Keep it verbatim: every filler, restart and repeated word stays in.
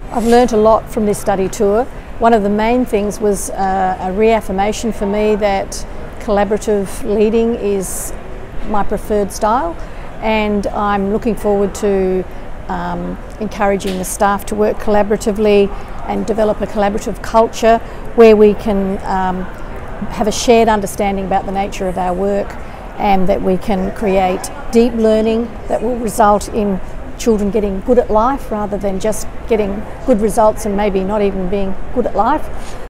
I've learnt a lot from this study tour. One of the main things was uh, a reaffirmation for me that collaborative leading is my preferred style, and I'm looking forward to um, encouraging the staff to work collaboratively and develop a collaborative culture where we can um, have a shared understanding about the nature of our work, and that we can create deep learning that will result in children getting good at life rather than just getting good results and maybe not even being good at life.